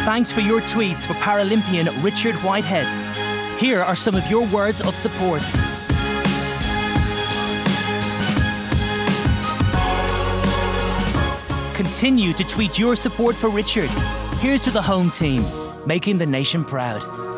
Thanks for your tweets for Paralympian Richard Whitehead. Here are some of your words of support. Continue to tweet your support for Richard. Here's to the home team, making the nation proud.